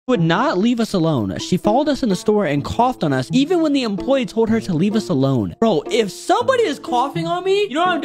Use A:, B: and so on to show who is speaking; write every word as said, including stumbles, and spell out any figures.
A: would not leave us alone. She followed us in the store and coughed on us even when the employee told her to leave us alone. Bro, if somebody is coughing on me, you know what I'm doing?